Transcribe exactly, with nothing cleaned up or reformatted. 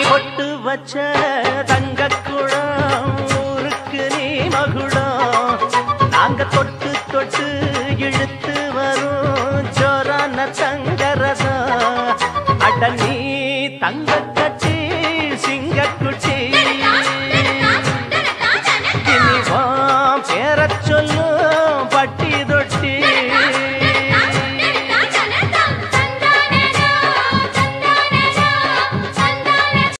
பொட்டு வச்ச தங்கக்குடம் ஊருக்கு நீ மகுடம் நாங்க தொட்டு தொட்டு